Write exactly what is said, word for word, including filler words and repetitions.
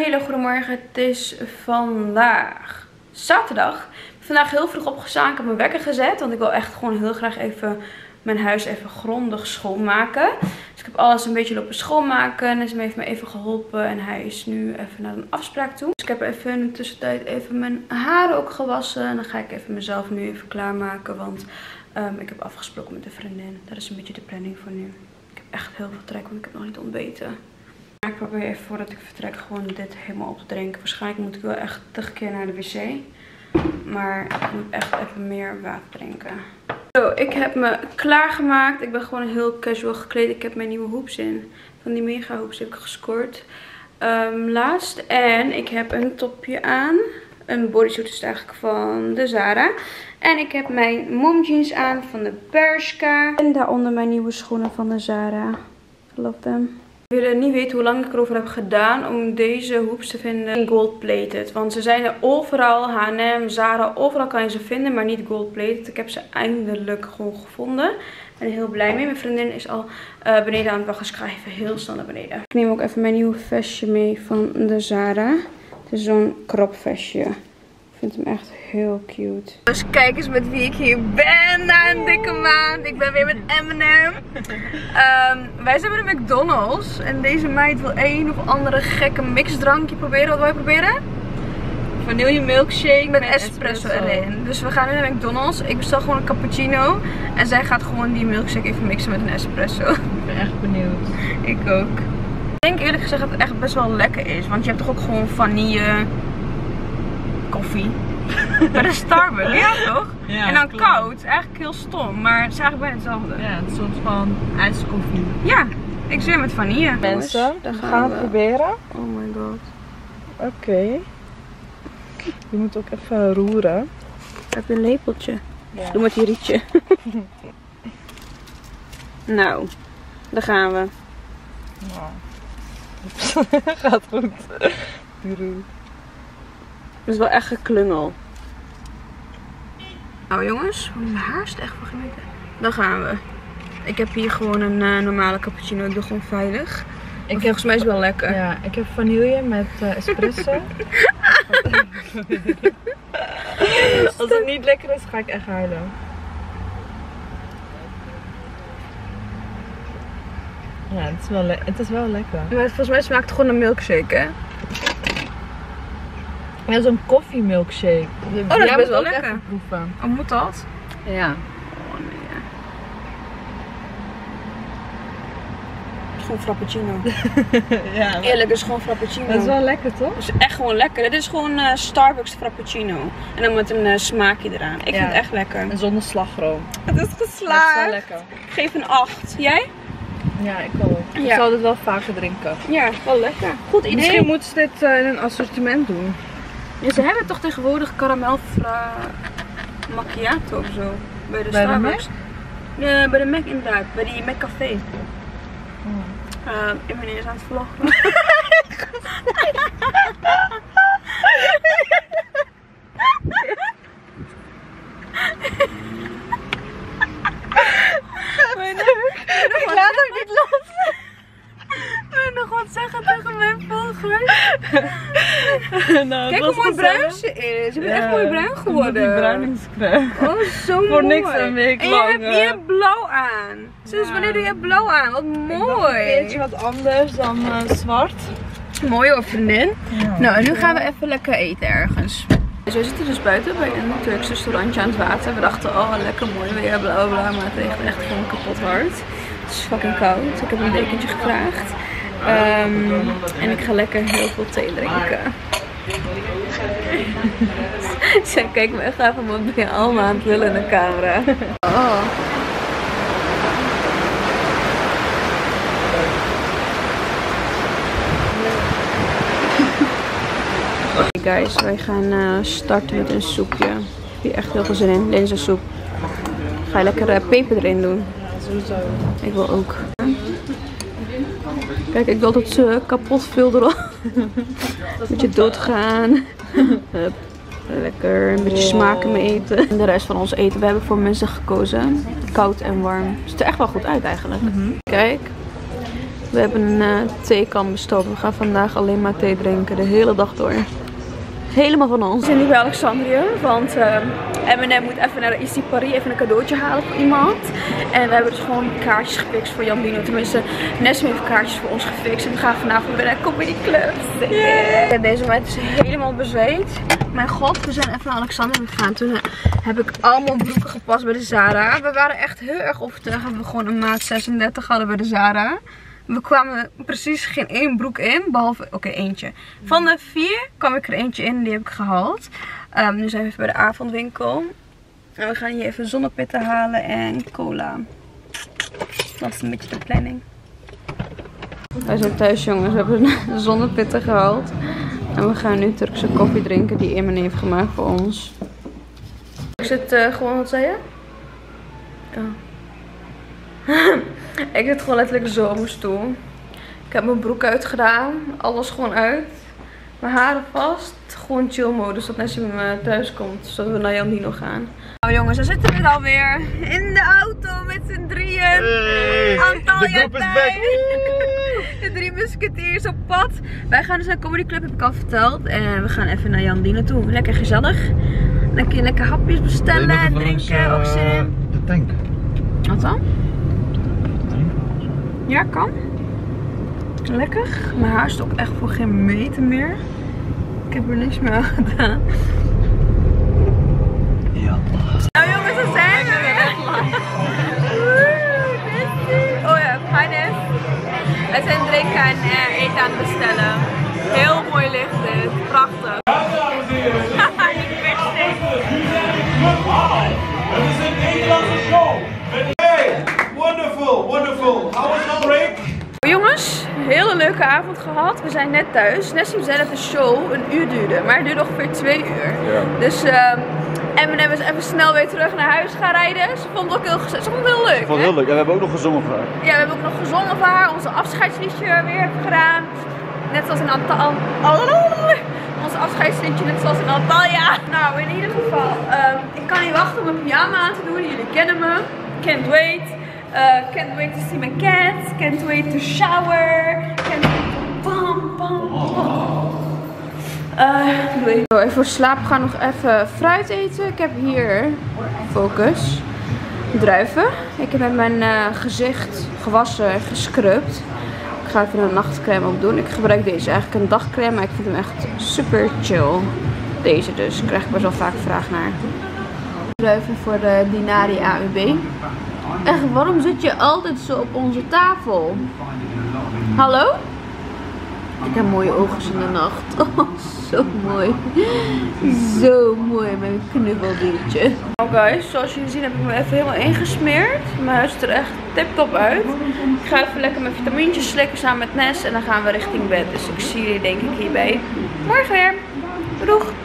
hele goede morgen. Het is vandaag zaterdag. Ik ben vandaag heel vroeg opgestaan. Ik heb mijn wekker gezet. Want ik wil echt gewoon heel graag even mijn huis even grondig schoonmaken. Dus ik heb alles een beetje lopen schoonmaken. En ze heeft me even geholpen. En hij is nu even naar een afspraak toe. Dus ik heb even in de tussentijd even mijn haren ook gewassen. En dan ga ik even mezelf nu even klaarmaken. Want um, ik heb afgesproken met een vriendin. Dat is een beetje de planning voor nu. Ik heb echt heel veel trek, want ik heb nog niet ontbeten. Ik probeer even voordat ik vertrek gewoon dit helemaal op te drinken. Waarschijnlijk moet ik wel echt tig keer naar de wc. Maar ik moet echt even meer water drinken. Zo, ik heb me klaargemaakt. Ik ben gewoon heel casual gekleed. Ik heb mijn nieuwe hoops in. Van die mega hoops heb ik gescoord. Um, laatst. En ik heb een topje aan. Een bodysuit is eigenlijk van de Zara. En ik heb mijn mom jeans aan van de Bershka. En daaronder mijn nieuwe schoenen van de Zara. I love them. Ik wil niet weten hoe lang ik erover heb gedaan om deze hoops te vinden in gold plated. Want ze zijn er overal, H en M, Zara, overal kan je ze vinden, maar niet gold plated. Ik heb ze eindelijk gewoon gevonden. Ik ben er heel blij mee. Mijn vriendin is al uh, beneden aan het wachten, dus ik ga even heel snel naar beneden. Ik neem ook even mijn nieuwe vestje mee van de Zara. Het is zo'n crop vestje. Ik vind hem echt heel cute. Dus kijk eens met wie ik hier ben na een dikke maand. Ik ben weer met Eminem. Um, wij zijn bij de McDonald's. En deze meid wil een of andere gekke mixdrankje proberen. Wat wil je proberen? Vanille milkshake met, met espresso, espresso erin. Dus we gaan nu naar McDonald's. Ik bestel gewoon een cappuccino. En zij gaat gewoon die milkshake even mixen met een espresso. Ik ben echt benieuwd. Ik ook. Ik denk eerlijk gezegd dat het echt best wel lekker is. Want je hebt toch ook gewoon vanille koffie. Bij de Starbucks, ja toch? Ja, en dan klopt. Koud, eigenlijk heel stom, maar het is eigenlijk bijna hetzelfde. Ja, het is soms gewoon ijskoffie. Ja, ik zit met vanille. Mensen, we gaan, gaan we proberen. Oh my god. Oké. Okay. Je moet ook even roeren. Heb je een lepeltje? Ja. Doe met die rietje. Nou, daar gaan we. Nou. Gaat goed. Het is wel echt geklungel. Nou jongens, mijn haar is echt wel gemeten. Dan gaan we. Ik heb hier gewoon een uh, normale cappuccino. Ik doe gewoon veilig. Ik heb, volgens mij is het wel lekker. Ja, ik heb vanille met uh, espresso. Als het niet lekker is, ga ik echt huilen. Ja, het is wel, het is wel lekker. Maar volgens mij smaakt het gewoon een milkshake, hè? Ja, zo'n koffie milkshake. Oh, dat is best wel lekker. Proeven. Oh, moet dat? Ja. Oh nee. Ja. Het is gewoon frappuccino. Ja, maar... Eerlijk, het is gewoon frappuccino. Dat is wel lekker, toch? Het is echt gewoon lekker. Dit is gewoon uh, Starbucks frappuccino. En dan met een uh, smaakje eraan. Ik ja. vind het echt lekker. En zonder slagroom. Het is geslaagd. Dat is wel lekker. Ik geef een acht. Jij? Ja, ik ook. Ja. Ik zal dit wel vaker drinken. Ja, wel lekker. Goed idee. Misschien moeten ze dit uh, in een assortiment doen. Ja, ze hebben toch tegenwoordig caramel macchiato of zo. Bij de bij Starbucks. De Mac? Ja, bij de Mac inderdaad. Bij die Mac Café. Oh. Uh, ik ben eerst aan het vloggen. Ik laat hem niet los. Ik wil nog wat zeggen tegen mijn volgers. Nou, kijk hoe mooi bruin ze is. Je bent ja, echt mooi bruin geworden. Die bruiningscrème. Oh, zo mooi. Voor niks een week en lang. En je hebt hier blauw aan. Sinds ja. wanneer doe je blauw aan? Wat mooi. Een beetje wat anders dan uh, zwart. Mooi hoor, vriendin. Ja, nou, en nu gaan we even lekker eten ergens. Dus we zitten dus buiten bij een Turks restaurantje aan het water. We dachten, oh lekker mooi weer, bla bla, maar het regent echt gewoon kapot hard. Het is fucking koud. Ik heb een dekentje gevraagd. Um, en ik ga lekker heel veel thee drinken. Zij kijkt me echt even, wat ben je allemaal aan het willen in de camera. Oh. Hey guys, wij gaan uh, starten met een soepje. Ik heb hier echt heel veel zin in, linzensoep. Ga je lekker uh, peper erin doen? Sowieso. Ik wil ook. Kijk, ik wil dat ze kapot veel erop. Een beetje doodgaan. Hup. Lekker, een beetje smaak in mijn eten. En de rest van ons eten, we hebben voor mensen gekozen. Koud en warm. Het ziet er echt wel goed uit eigenlijk. Mm-hmm. Kijk. We hebben een uh, theekan besteld. We gaan vandaag alleen maar thee drinken. De hele dag door. Helemaal van ons. We zijn nu bij Alexandrië. Want uh, M en M moet even naar de Easy Paris. Even een cadeautje halen voor iemand. En we hebben dus gewoon kaartjes gefixt voor Jan Dino. Tenminste, Nessim heeft kaartjes voor ons gefixt. En we gaan vanavond weer naar Comedy Club. Yeah. Deze moment is helemaal bezweet. Mijn god, we zijn even naar Alexandrië gegaan. Toen heb ik allemaal broeken gepast bij de Zara. We waren echt heel erg overtuigd. Hebben we gewoon een maat zesendertig hadden bij de Zara. We kwamen precies geen één broek in, behalve, oké, okay, eentje. Van de vier kwam ik er eentje in en die heb ik gehaald. Um, nu zijn we even bij de avondwinkel. En we gaan hier even zonnepitten halen en cola. Dat is een beetje de planning. Wij zijn thuis, jongens. We hebben zonnepitten gehaald. En we gaan nu Turkse koffie drinken die Immen heeft gemaakt voor ons. Ik zit uh, gewoon, wat zei je? Oh. Ik zit gewoon letterlijk zo op mijn stoel. Ik heb mijn broek uitgedaan. Alles gewoon uit. Mijn haren vast. Gewoon chill modus. Dat Nessim thuis komt. Zodat we naar Jan Dino gaan. Nou jongens, daar zitten we alweer. In de auto met z'n drieën. Hey, Antalya bij. De drie musketiers op pad. Wij gaan dus naar Comedy Club, heb ik al verteld. En we gaan even naar Jan Dino toe. Lekker gezellig. Dan kun je lekker hapjes bestellen en drinken. Uh, ook zin in. De tank. Wat dan? Ja, kan. Lekker. Mijn haar is ook echt voor geen meter meer. Ik heb er niks meer aan gedaan. Ja. Nou jongens, daar zijn we weer. Oh ja, hi Nes. Wij zijn drinken en uh, eten aan het bestellen. Heel mooi licht dit. Prachtig. Haha, die backstage. Het is een Nederlandse show. Hey, wonderful, wonderful. How was your break? Jongens, een hele leuke avond gehad. We zijn net thuis. Nessim zei dat de show een uur duurde, maar het duurde ongeveer twee uur. Ja. Dus uh, Eminem is even snel weer terug naar huis gaan rijden. Ze vond het ook heel, ze vond het heel leuk. Ik vond het heel leuk. En we hebben ook nog gezongen voor haar. Ja, we hebben ook nog gezongen voor haar. Onze afscheidsliedje weer gedaan. Net zoals in Antalya. Onze afscheidsliedje net zoals in Antalya. Nou, in ieder geval. Um, ik kan niet wachten om mijn pyjama aan te doen. Jullie kennen me. Can't wait. Uh, can't wait to see my cats. Can't wait to shower. Can't wait to bam, bam, bam. Uh, doei. Zo, even voor slaap gaan nog even fruit eten. Ik heb hier, focus, druiven. Ik heb met mijn uh, gezicht gewassen en gescrubt. Ik ga even een nachtcrème op doen. Ik gebruik deze eigenlijk een dagcrème, maar ik vind hem echt super chill. Deze dus, daar krijg ik best wel vaak vraag naar. Druiven voor de Dinari A U B. Echt, waarom zit je altijd zo op onze tafel? Hallo? Ik heb mooie ogen in de nacht. Oh, zo mooi. Zo mooi, mijn knuffeldiertje. Nou guys, zoals jullie zien heb ik me even helemaal ingesmeerd. Mijn huis ziet er echt tip-top uit. Ik ga even lekker mijn vitamintjes slikken samen met Nes. En dan gaan we richting bed. Dus ik zie jullie denk ik hierbij morgen weer. Doeg!